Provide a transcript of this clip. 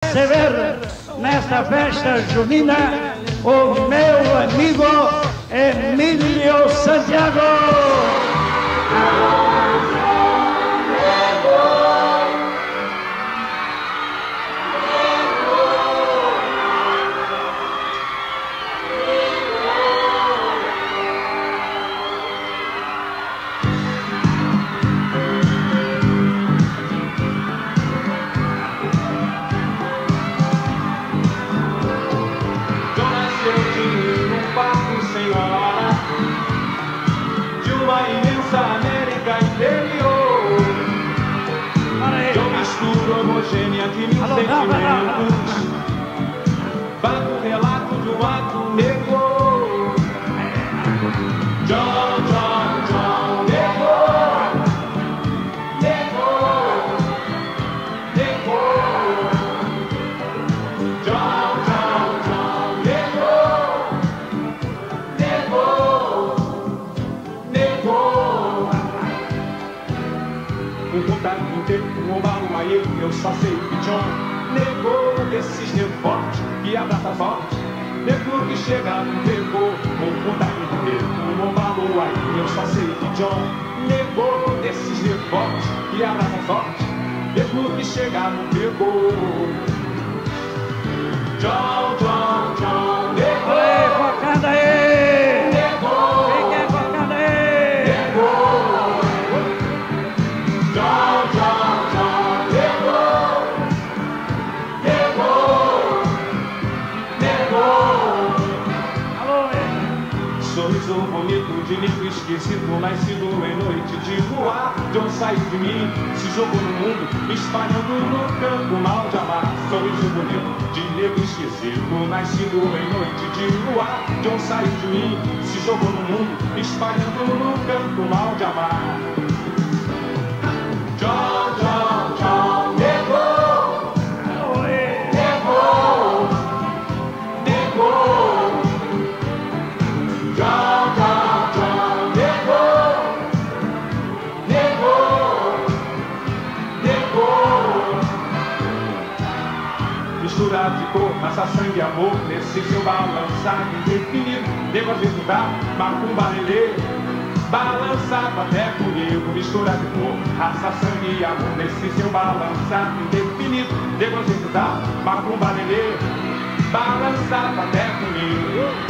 receber nesta festa junina o meu amigo Emílio Santiago. De uma imensa América interior, eu misturo homogênea de mil sentimentos, bato o relato de um ato negro. John, John, John, negro, negro, negro. John, John, John, negro, um contato inteiro, um obaluaiê, eu só sei que John negou desses devotos que abraça forte, negou que chega no negou, um contato inteiro, um obaluaiê, eu só sei que John negou desses devotos que abraça forte, negou que chega no negou. John, John, John, negou. Ei, focada aí! Negou. Quem quer focada aí? Negou. John, John, John, negou. Negou. Negou. Alô, ei. Sorriso bonito de língua esquisito, nascido em noite de luar. John saiu de mim, se jogou no mundo, espalhando no campo mal de amar. Sorriso bonito de negro esquisito, nascido em noite de luar. John saiu de mim, se jogou no mundo, espalhando no campo mal de amar. John, John, John, negou. Alô, ei. Negou. Negou. John, John, John, negou. Negou. Negou. Misturado de cor, raça, sangue e amor, nesse seu balançar indefinido, nego às vezes dá macumba lelê, balançado até comigo. Misturado de cor, raça, sangue e amor, nesse seu balançar indefinido, nego às vezes dá macumba lelê, balançado até comigo.